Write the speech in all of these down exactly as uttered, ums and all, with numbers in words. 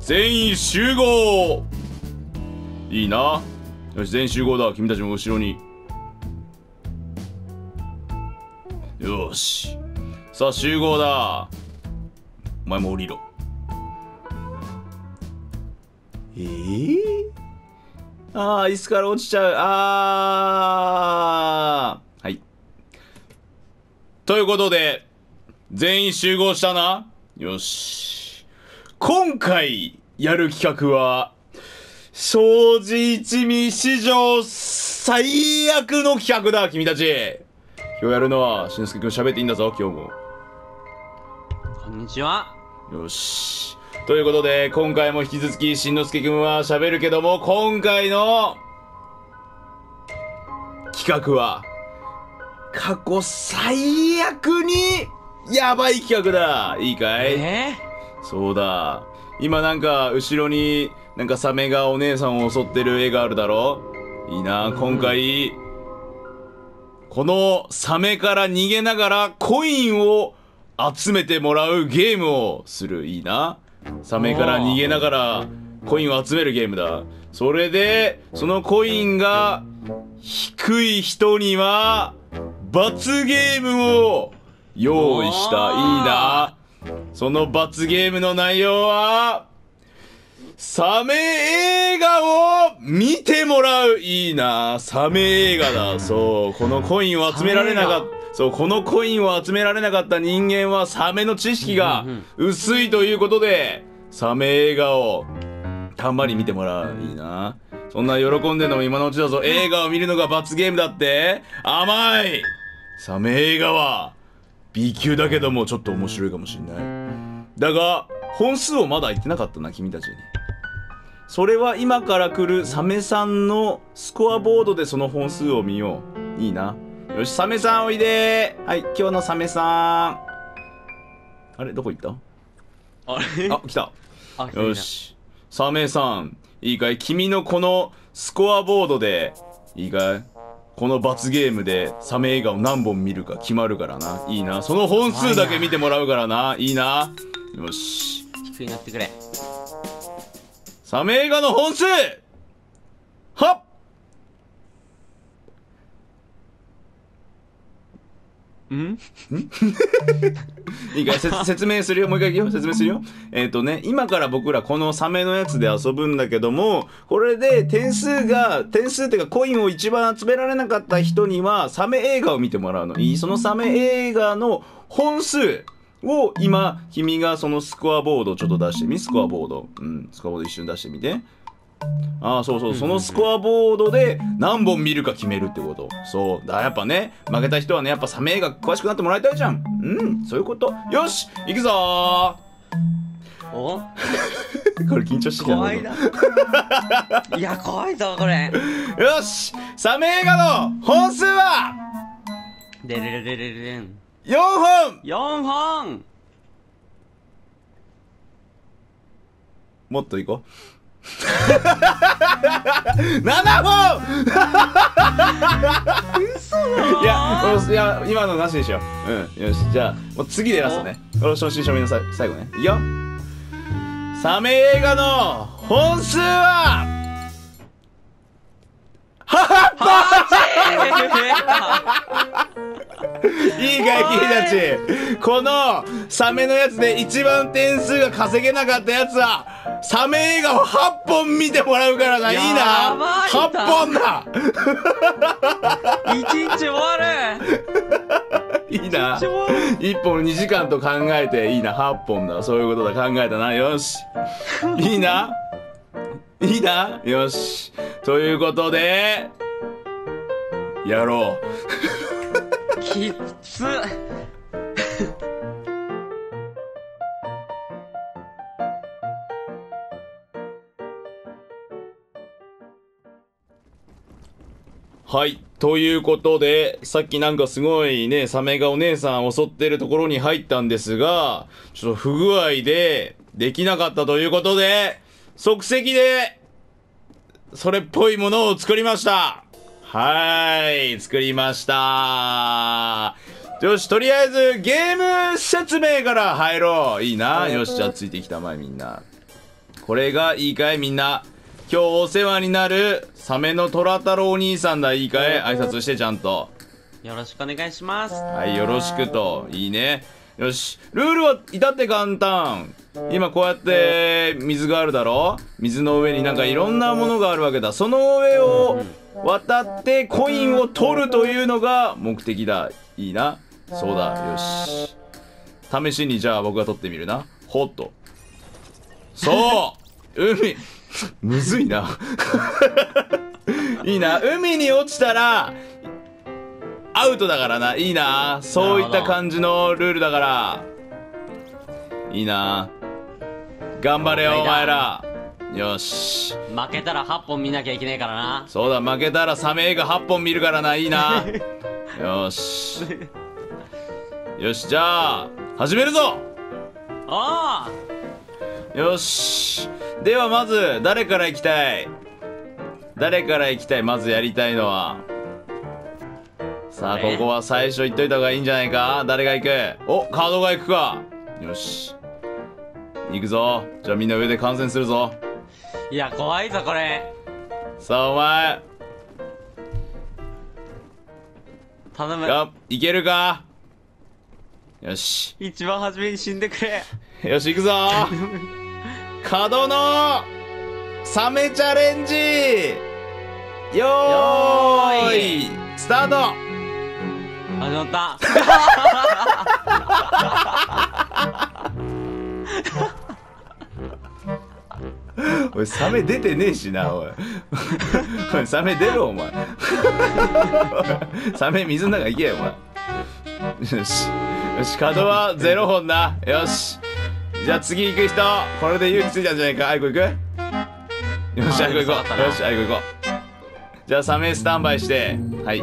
全員集合。いいな。よし、全員集合だ。君たちも後ろに。よし。さあ、集合だ。お前も降りろ。えー、ああ、椅子から落ちちゃう。あー。はい。ということで、全員集合したな。よし。今回やる企画は、正直一味史上最悪の企画だ、君たち。今日やるのは、しんのすけくん喋っていいんだぞ、今日も。 こんにちは。 よし。ということで、今回も引き続き、しんのすけくんは喋るけども、今回の企画は、過去最悪にやばい企画だ。いいかい？ えそうだ。今なんか、後ろに、なんかサメがお姉さんを襲ってる絵があるだろ？いいな、今回、このサメから逃げながらコインを集めてもらうゲームをする。いいな。サメから逃げながらコインを集めるゲームだ。それで、そのコインが低い人には罰ゲームを用意した。いいな。その罰ゲームの内容は、サメ映画を見てもらう。いいな。サメ映画だ。そう。このコインを集められなかった。そう。このコインを集められなかった人間はサメの知識が薄いということで、サメ映画をたんまり見てもらう。いいな。そんな喜んでんのも今のうちだぞ。映画を見るのが罰ゲームだって？甘い。サメ映画は B 級だけどもちょっと面白いかもしんない。だが、本数をまだ言ってなかったな、君たちに。それは今から来るサメさんのスコアボードでその本数を見よう。いいな。よし、サメさんおいでー。はい、今日のサメさん。あれどこ行った？ あれあ、来た。 あよし。サメさん、いいかい？君のこのスコアボードで、いいかい？この罰ゲームでサメ映画を何本見るか決まるからな。いいな。その本数だけ見てもらうからな。いいな。よし。 低いなってくれ。 サメ映画の本数はっんいいかい？説明するよ。もう一回いくよ。説明するよ。えっとね、今から僕らこのサメのやつで遊ぶんだけども、これで点数が、点数っていうかコインを一番集められなかった人にはサメ映画を見てもらうの。いい？そのサメ映画の本数を今、君がそのスコアボードをちょっと出してみ。スコアボード。うん、スコアボード一瞬出してみて。ああ、そうそう。そのスコアボードで何本見るか決めるってこと。そう。だ、やっぱね、負けた人はね、やっぱサメ映画詳しくなってもらいたいじゃん。うん、そういうこと。よし、行くぞー。 おこれ緊張してきたな。 怖いな。いや、怖いぞ、これ。 よし、サメ映画の本数はでれれれれれん。 よんほん。 よんほん。 もっといこう。ななほん嘘だいや、いや、今のなしでしょ。うん、よし、じゃあ、もう次でラストね。この正真正銘のさ最後ね。いいよ。サメ映画の本数は、ははっいいかい、君たち。このサメのやつで一番点数が稼げなかったやつは、サメ映画をはっぽん見てもらうからな。いいな。はっぽんだ。 一日終わる。 いいな。いっぽんにじかんと考えていいな。はっぽんだ。そういうことだ。考えたな。よし。いいな。いいな。よし。ということで、やろう。 きっつ。 はい。ということで、さっきなんかすごいね、サメがお姉さん襲ってるところに入ったんですが、ちょっと不具合でできなかったということで、即席で、それっぽいものを作りました。はーい。作りました。よし、とりあえずゲーム説明から入ろう。いいな。よし、じゃあついてきたまえみんな。 これがいいかいみんな。今日お世話になるサメの虎太郎お兄さんだ。いいかい、挨拶してちゃんと。 よろしくお願いします。 はい、よろしくと。いいね。よし。ルールは至って簡単。今こうやって水があるだろ。水の上になんかいろんなものがあるわけだ。その上を渡ってコインを取るというのが目的だ。いいな。そうだ。よし。試しにじゃあ僕が取ってみるな。ほっと。そう海むずいな。いいな。海に落ちたらアウトだからな。いいな。そういった感じのルールだから。いいな。頑張れよお前ら。よし。 負けたらはっぽん見なきゃいけねえからな。 そうだ、負けたらサメ映画はっぽん見るからな。いいな。よし。よし、じゃあ始めるぞ。 ああ、 よし。ではまず誰から行きたい？誰から行きたい？まずやりたいのは。さあ、ここは最初言っといた方がいいんじゃないか。誰が行く？お、カードが行くか。よし、行くぞ。じゃあみんな上で観戦するぞ。 いや怖いぞこれ。 さあお前頼む。 がいけるか。よし、 一番初めに死んでくれ。 よし行くぞ。角のサメチャレンジ、よーいスタート。 始まった。 おい、サメ出てねえしな。おいおい、サメ出ろお前。サメ水の中行けよお前。よしよし、角はゼロ本な。よし、じゃあ次行く人、これで勇気ついたんじゃないか。あいこ行く。よし、あいこ行こう。よし、あいこ行こう。じゃあサメスタンバイして。はい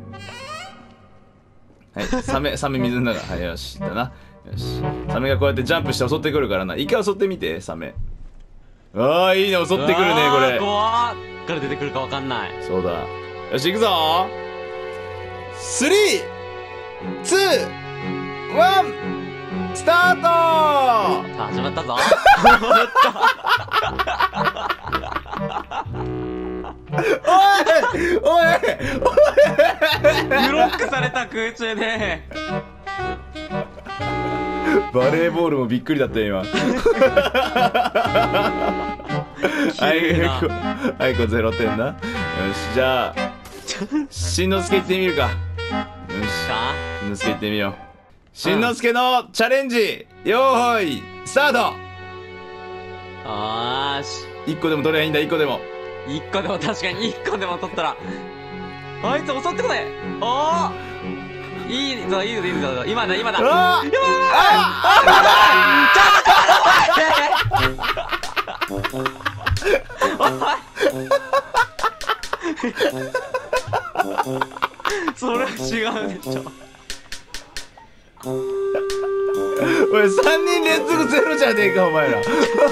はい、サメ、サメ水の中。はい、よしだな。よし、サメがこうやってジャンプして襲ってくるからな。一回襲ってみてサメ。ああ、いいね、襲ってくるねこれ。 怖っ。から出てくるかわかんない。 そうだ。よし行くぞ。スリーツーワンスタート。 始まったぞ。 おいおいブロックされた空中で。 バレーボールもびっくりだったよ今。あいこ、あいこゼロてんな。よし、じゃあしんのすけ行ってみるか。よし、しんのすけ行ってみよう。しんのすけのチャレンジ、よーいスタート。 よーし、 いっこでも取ればいいんだ。いっこでも。 一個でも確かに一個でも取ったらあいつ襲ってこない。おお、いいぞいいぞいいぞ。今だ今だ。 うわー、 やばい。それは違うでしょ。 おい、さんにん連続ゼロじゃねえかお前ら。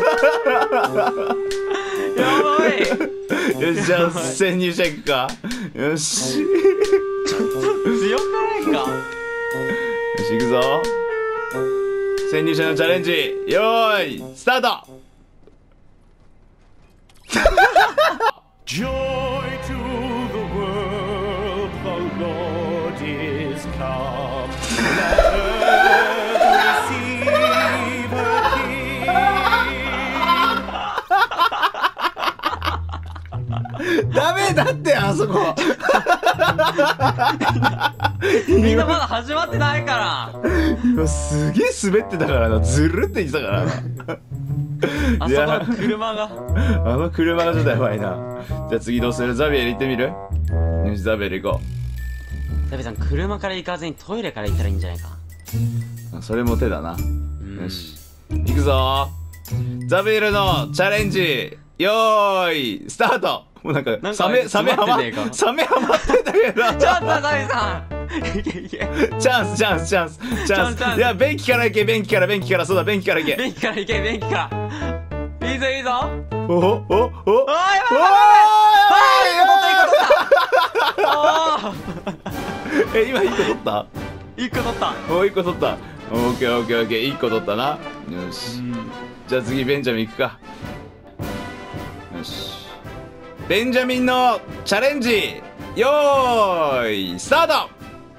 やばい。 よし、じゃあ潜入者行くか。よし、よちょっと強くないか。 し行くぞ。潜入者のチャレンジ、よーいスタート。Joy to the world, the Lord is come. Let earth receive her King. ダメだってあそこ。 みんなまだ始まってないから。 すげえ滑ってたからな。ずるって言ってたからな。 あそこの車が。 あの車がちょっとやばいな。じゃあ次どうする？ザビエル行ってみる？よし、ザビエル行こザビさん、車から行かずにトイレから行ったらいいんじゃないか。 う。それも手だな。 うんよし、行くぞ。ザビエルのチャレンジ、よーいスタート。もうなんかサメサメハマサメハマってたけど。 ちょっとザビさん、いけいけ。 チャンスチャンスチャンスチャンチャンスチャンス。 スいや、便器から行け、便器から便器から。そうだ、便器から行け。 便器から行け、便器から。いいぞいいぞ。 おおおおおおー、やばいやばいやばい。おー、 え、今いっこ取った？ 一個取った。 お、いっこ取った。オッケーオッケーオッケー、いっこ取ったな。よし、じゃあ次ベンジャミン行くか。 よし。ベンジャミンのチャレンジ、よーいスタート。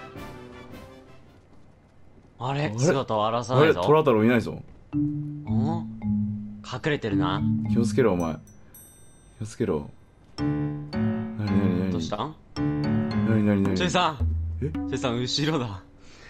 あれあれ姿を現さあないぞ。 れトラ太郎いないぞ。 ん隠れてるな。 気をつけろお前。気をつけろ。なになになにどうしたん？ なになになにちょいさん。 えちょいさん後ろだ。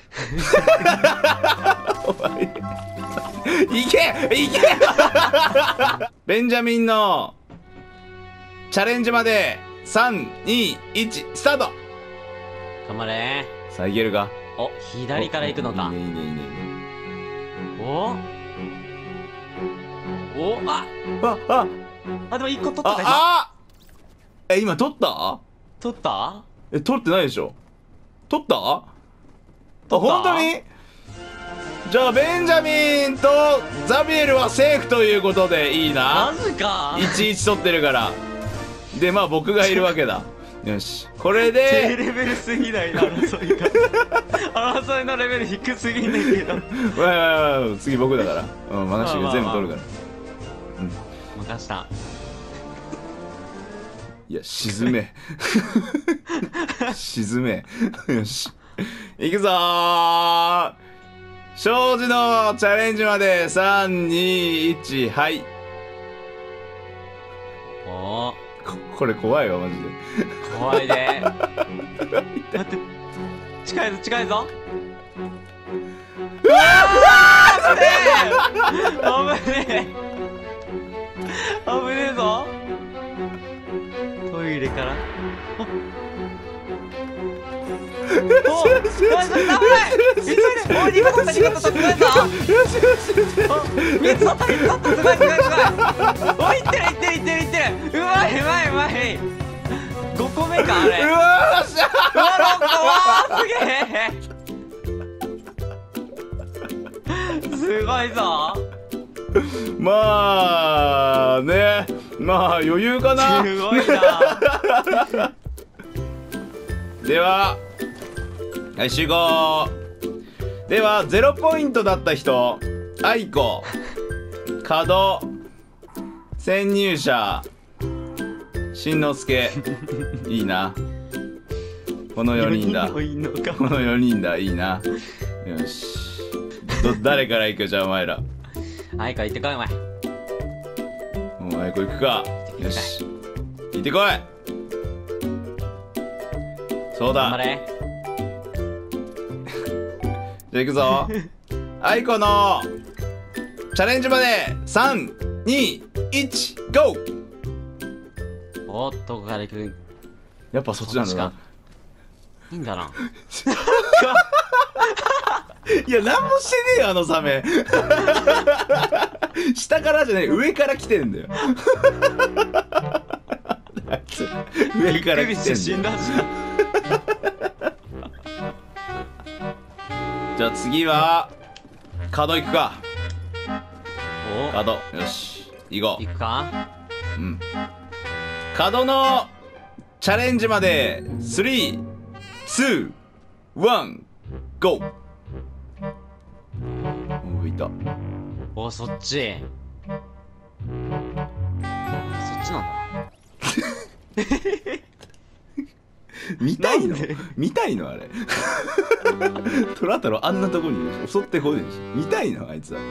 お前いけいけベンジャミンのチャレンジまでさんにいちスタート。 頑張れ。 さあいけるか。 お、左から行くのか。 いいねいいねいいね。 おお、ああああ、でも一個取ったか、今。 ああえ今取った？ 取った？ え取ってないでしょ。取った？あ取った本当に？じゃあベンジャミンとザビエルはセーフということでいいな。 マジか。 いちいち取ってるから。でまあ僕がいるわけだ。よしこれ低でレベルすぎないな、争いが。争いのレベル低すぎんだけど。 わいわいわい次僕だから。うん任してくれ全部取るから。 任した。 いや沈め沈めよしいくぞー。庄司のチャレンジまでさんにいちはいおーここれ怖いわマジで。 怖いで。待って近いぞ近いぞ。うわー危ねえ危ねえ危ねえぞ。トイレからおおよし危ない急いでおいにこ取ったにこ取ったすごいぞ。みっつ取ったみっつ取ったすごいすごいすごい。おいいってるいってるいってるいってる。うまいうまいうまい。ごこめかあれ。 うわーっしゃうわろっこわーすげえすごいぞ。 まあねまあ余裕かな。 すごいな。 でははい集合。ではゼロポイントだった人あいこ角潜入者しんのすけいいなこのよにんだ。こいいのか。 のよにんだいいな。よしど誰から行くじゃあお前ら。 はいから行ってこいお前。 お前こ行くか。よし行ってこい。そうだ頑張れ。 じゃあ行くぞあいこのチャレンジまでさんにいちゴー。 おっどこから行く。 やっぱそっちなんだな。 いいんだな。 いや何もしてねえよあのサメ下からじゃない上から来てんだよあいつ上から来てんだよ。 死んだじゃん。 じゃあ次は角行くか。 お角よし行こ行くか。 う。うん角のチャレンジまでスリーツーワンゴー。おいた。 おそっちそっちなんだ。 見たいのなんで見たいのあれトラ太郎あんなとこに襲ってこねえし見たいのあいつは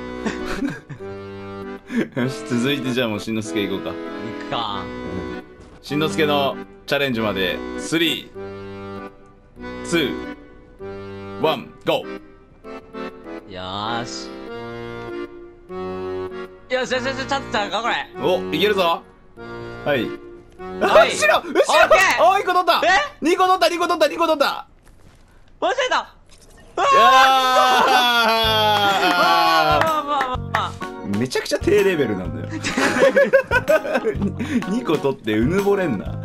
よし続いてじゃあもうしんのすけ行こうか。 行くか。 しんのすけのチャレンジまでスリーツーワンゴー。 よーしよしよしよしちゃんとちゃうかこれ。 おいけるぞ。はいはい後ろ後ろオッケーおいっこ取ったえにこ取ったにこ取ったにこ取った間違えた。うわいやーまあまあまあまあまあーめちゃくちゃ低レベルなんだよにこ取ってうぬぼれんな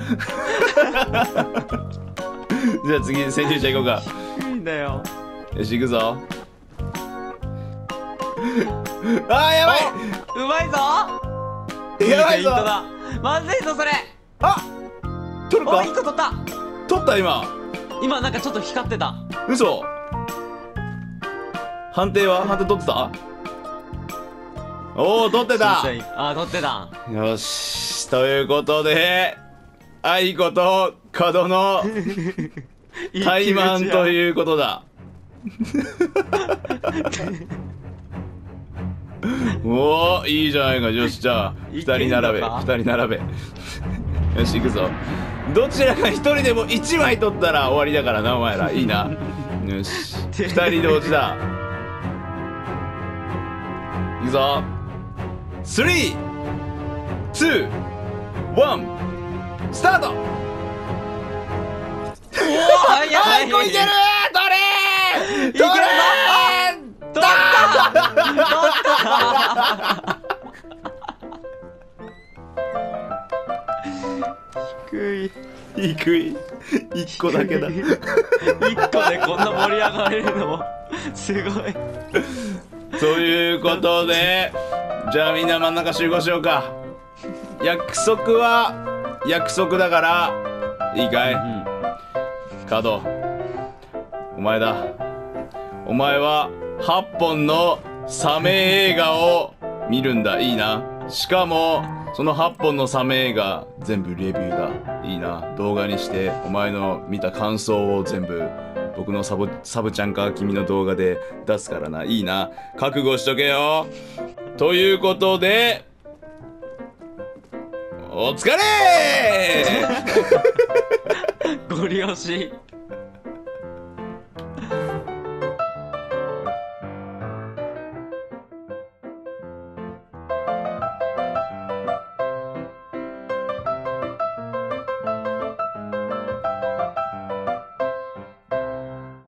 じゃあ次潜入者行こうか。 いいんだよ。 よし行くぞあーやばうまいぞ。 いやばいぞいいフェイントだ。まずいぞそれ。 あ取るおかいっこ取った。 取った今今なんかちょっと光ってた。 嘘判定は判定取ってたおお取ってたあー取ってた。 よしし、ということで愛子と角の怠慢ということだ。おお、いいじゃないか。よし、じゃあふたり並べ、ふたり並べ。よし、行くぞ。どちらかひとりでもいちまい取ったら終わりだからな、お前ら。いいな。よし、ふたり同時だ。いくぞ。スリー、ツー、ワン、スタート。 おお、早い。 はい、こいける。取れー、取れー、 取った取った低い低い。一個だけだ。 一個でこんな盛り上がれるのもすごい。 ということで、じゃあみんな真ん中集合しようか。約束は約束だからいいかい、うん、カド、お前だ。お前ははっぽんのサメ映画を見るんだ。いいな。しかもそのはっぽんのサメ映画全部レビューだ。いいな。動画にしてお前の見た感想を全部僕のサブサブちゃんか君の動画で出すからな。いいな。覚悟しとけよ。ということでお疲れー。 ゴリ押し。